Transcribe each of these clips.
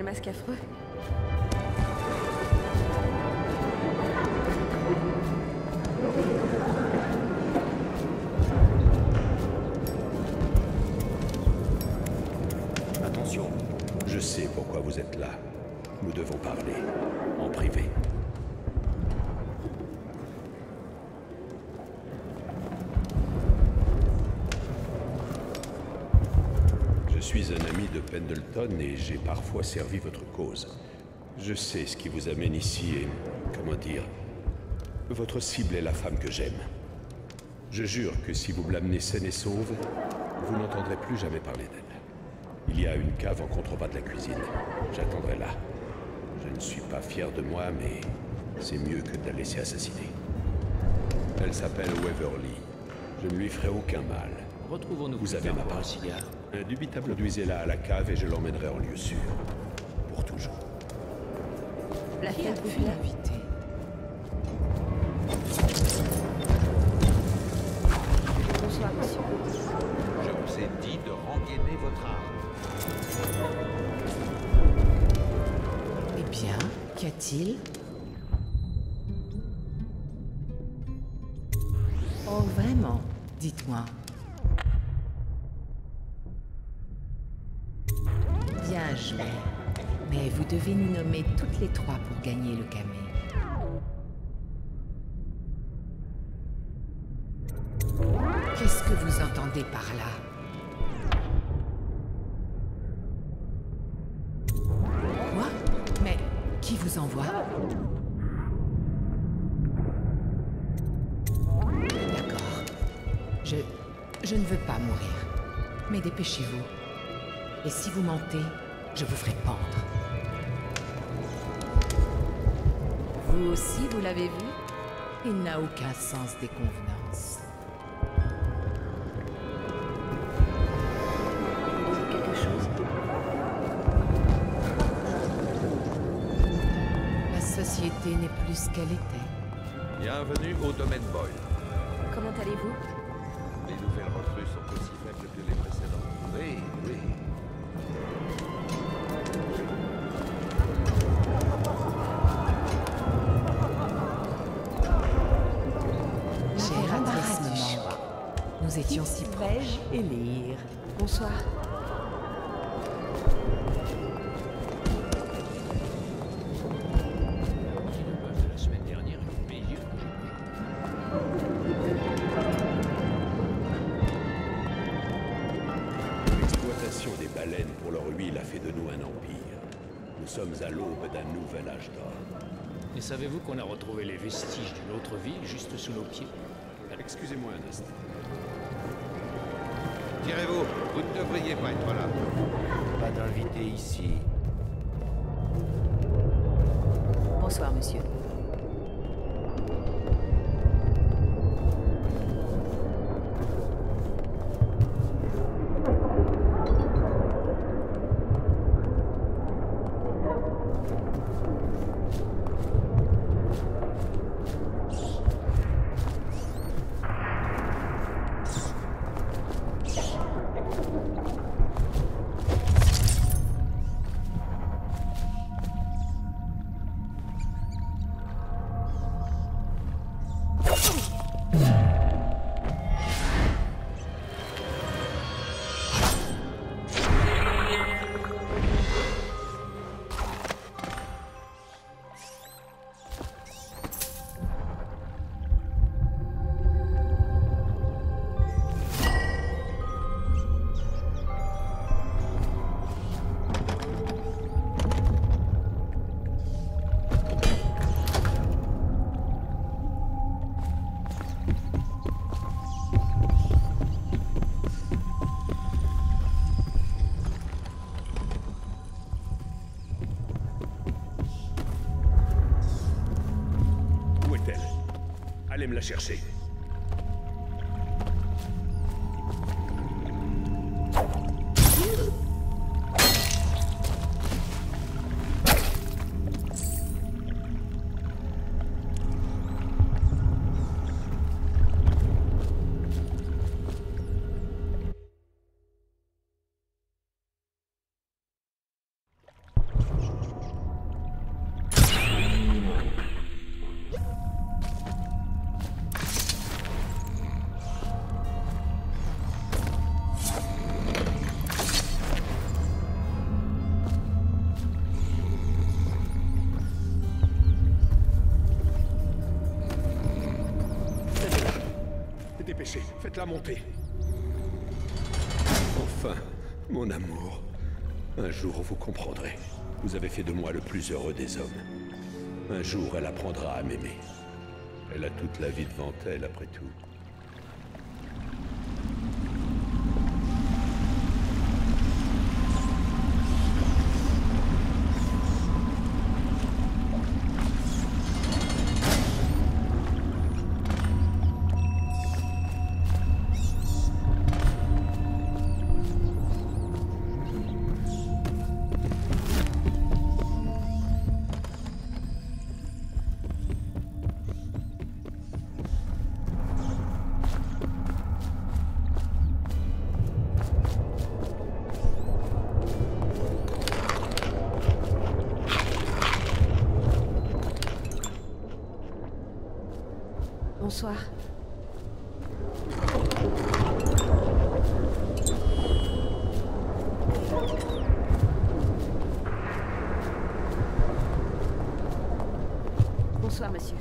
masque affreux. Attention, je sais pourquoi vous êtes là. Nous devons parler, en privé. Je suis un ami de Pendleton et j'ai parfois servi votre cause. Je sais ce qui vous amène ici et, comment dire, votre cible est la femme que j'aime. Je jure que si vous me l'amenez saine et sauve, vous n'entendrez plus jamais parler d'elle. Il y a une cave en contrebas de la cuisine. J'attendrai là. Je ne suis pas fier de moi, mais c'est mieux que de la laisser assassiner. Elle s'appelle Waverly. Je ne lui ferai aucun mal. Retrouvons-nous. Vous avez ma part. part. Indubitable, conduisez-la à la cave et je l'emmènerai en lieu sûr. Pour toujours. La Qui a fête pu l'inviter? Bonsoir, monsieur. Je vous ai dit de rengainer votre arme. Eh bien, qu'y a-t-il? Oh, vraiment? Dites-moi. Bien joué. Mais vous devez nous nommer toutes les trois pour gagner le camé. Qu'est-ce que vous entendez par là? Quoi? Mais qui vous envoie? D'accord. Je ne veux pas mourir. Mais dépêchez-vous. Et si vous mentez, je vous ferai pendre. Vous aussi, vous l'avez vu? Il n'a aucun sens des convenances. Voulez-vous quelque chose? La société n'est plus ce qu'elle était. Bienvenue au domaine Boyle. Comment allez-vous? Les nouvelles recrues sont aussi faibles que les précédentes. Oui, oui. J'ai raté ce moment. Nous étions si proches. Élire. Bonsoir. Si le bœuf de la semaine dernière est meilleur que j'ai L'exploitation des baleines pour leur huile a fait de nous un empire. Nous sommes à l'aube d'un nouvel âge d'or. Et savez-vous qu'on a retrouvé les vestiges d'une autre ville juste sous nos pieds? Excusez-moi un instant. Tirez-vous, vous ne devriez pas être là. Pas d'invité ici. Bonsoir, monsieur. Allez me la chercher. Faites-la monter. Enfin, mon amour. Un jour, vous comprendrez. Vous avez fait de moi le plus heureux des hommes. Un jour, elle apprendra à m'aimer. Elle a toute la vie devant elle, après tout. Bonsoir. Bonsoir, monsieur.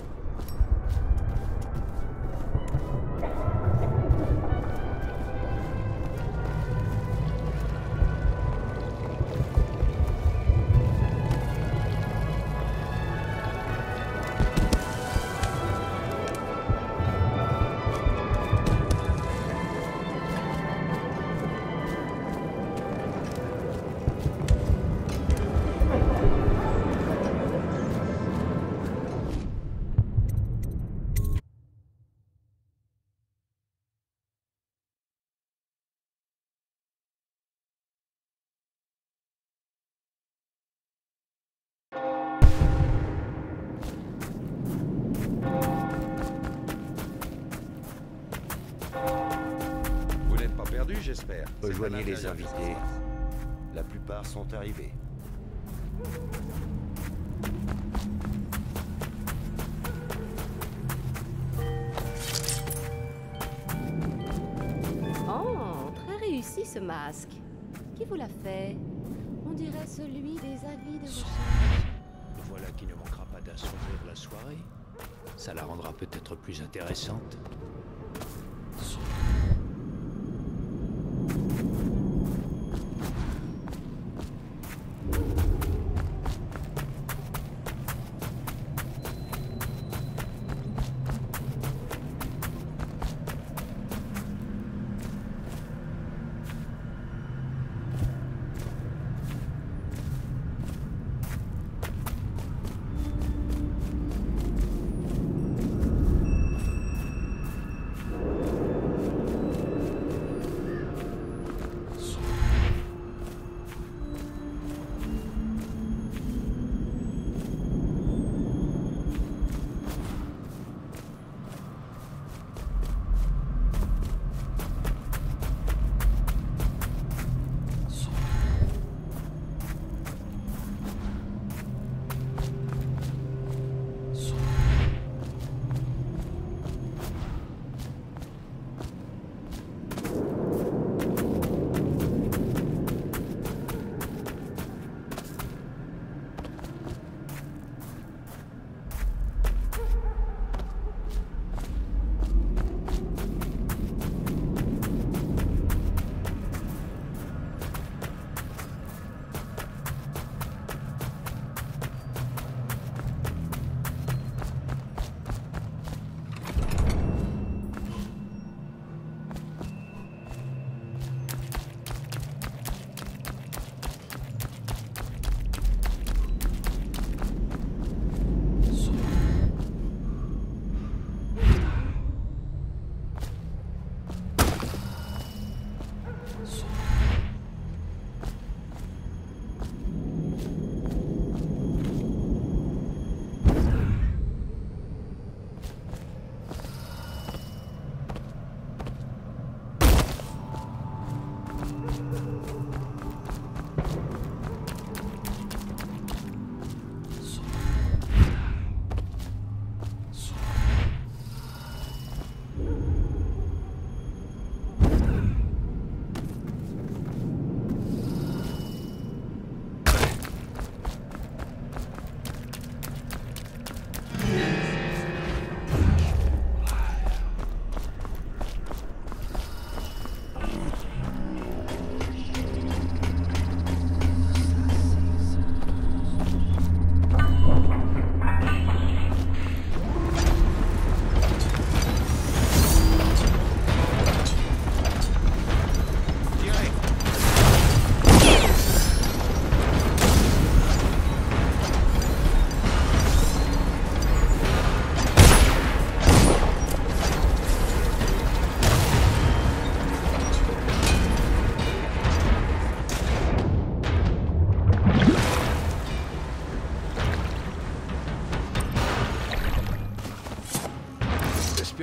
Vous n'êtes pas perdu, j'espère. Rejoignez les invités. La plupart sont arrivés. Oh, très réussi ce masque. Qui vous l'a fait? On dirait celui des avis de recherche. Voilà qui ne manquera pas d'assombrir la soirée. Ça la rendra peut-être plus intéressante.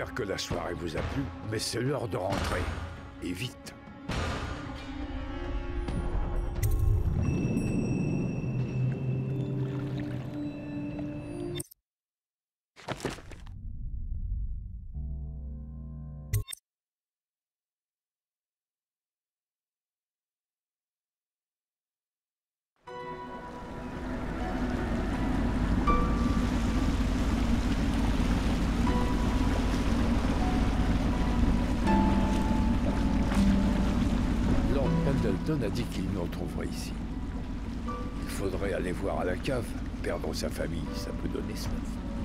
J'espère que la soirée vous a plu, mais c'est l'heure de rentrer. Et vite. Pendleton a dit qu'il nous retrouverait ici. Il faudrait aller voir à la cave. Perdre sa famille, ça peut donner soif.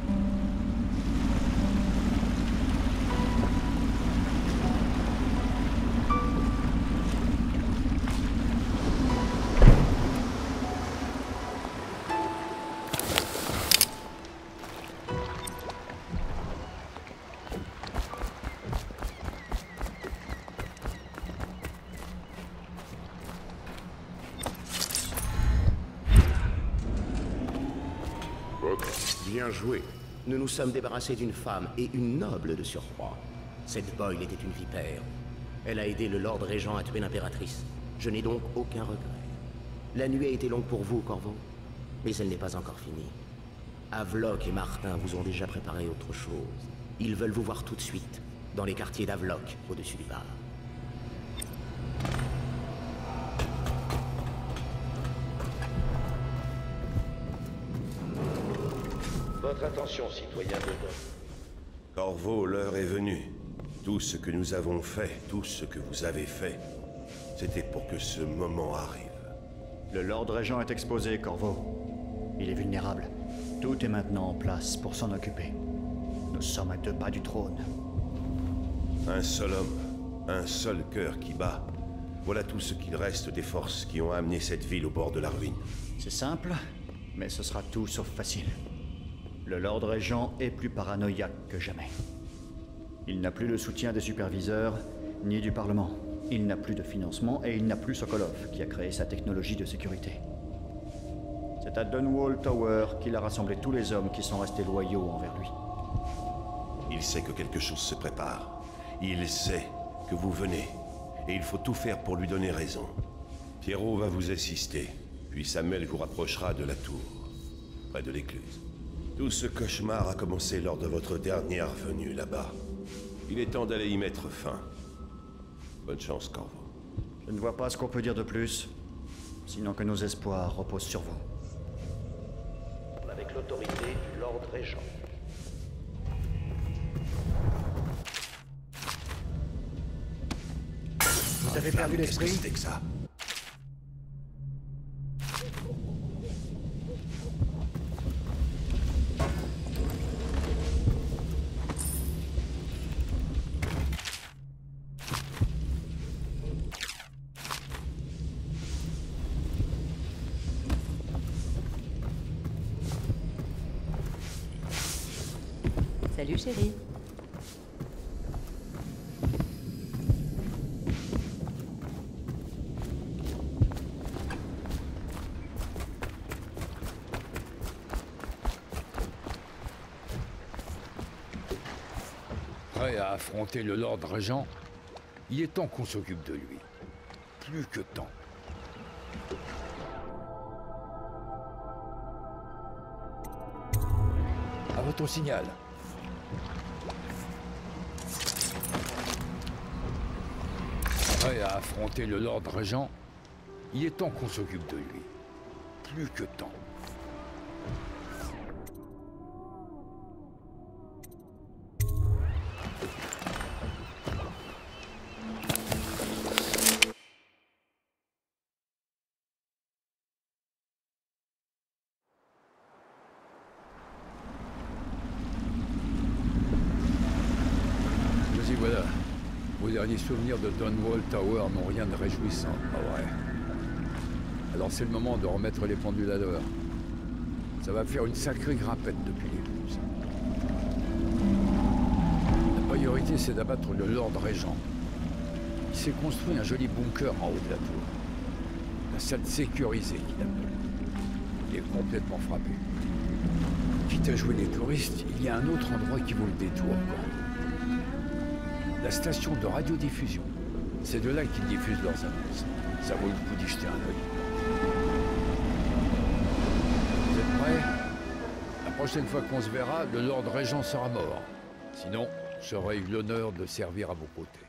Bien joué. Nous nous sommes débarrassés d'une femme, et une noble de surcroît. Cette Boyle était une vipère. Elle a aidé le Lord Régent à tuer l'impératrice. Je n'ai donc aucun regret. La nuit a été longue pour vous, Corvo, mais elle n'est pas encore finie. Havelock et Martin vous ont déjà préparé autre chose. Ils veulent vous voir tout de suite, dans les quartiers d'Havelock, au-dessus du bar. Votre attention, citoyen de Don. Corvo, l'heure est venue. Tout ce que nous avons fait, tout ce que vous avez fait, c'était pour que ce moment arrive. Le Lord Régent est exposé, Corvo. Il est vulnérable. Tout est maintenant en place pour s'en occuper. Nous sommes à 2 pas du trône. Un seul homme, un seul cœur qui bat. Voilà tout ce qu'il reste des forces qui ont amené cette ville au bord de la ruine. C'est simple, mais ce sera tout sauf facile. Le Lord Régent est plus paranoïaque que jamais. Il n'a plus le soutien des superviseurs, ni du Parlement. Il n'a plus de financement et il n'a plus Sokolov, qui a créé sa technologie de sécurité. C'est à Dunwall Tower qu'il a rassemblé tous les hommes qui sont restés loyaux envers lui. Il sait que quelque chose se prépare. Il sait que vous venez. Et il faut tout faire pour lui donner raison. Pierrot va vous assister. Puis Samuel vous rapprochera de la tour, près de l'écluse. Tout ce cauchemar a commencé lors de votre dernière venue là-bas. Il est temps d'aller y mettre fin. Bonne chance, Corvo. Je ne vois pas ce qu'on peut dire de plus, sinon que nos espoirs reposent sur vous. Avec l'autorité du Lord Régent. Vous avez perdu l'esprit ? Qu'est-ce que c'était que ça ? Salut chérie. Prêt à affronter le Lord Régent, il est temps qu'on s'occupe de lui. Plus que temps. À votre signal. Prêt à affronter le Lord Régent, il est temps qu'on s'occupe de lui. Plus que temps. Voilà. Vos derniers souvenirs de Dunwall Tower n'ont rien de réjouissant, pas vrai? Alors c'est le moment de remettre les pendules à l'heure. Ça va faire une sacrée grimpette depuis l'écluse. La priorité, c'est d'abattre le Lord Régent. Il s'est construit un joli bunker en haut de la tour. La salle sécurisée qu'il appelle. Il est complètement frappé. Quitte à jouer les touristes, il y a un autre endroit qui vaut le détour, quoi. La station de radiodiffusion. C'est de là qu'ils diffusent leurs annonces. Ça vaut le coup d'y jeter un œil. Vous êtes prêts? La prochaine fois qu'on se verra, le Lord Régent sera mort. Sinon, j'aurai eu l'honneur de servir à vos côtés.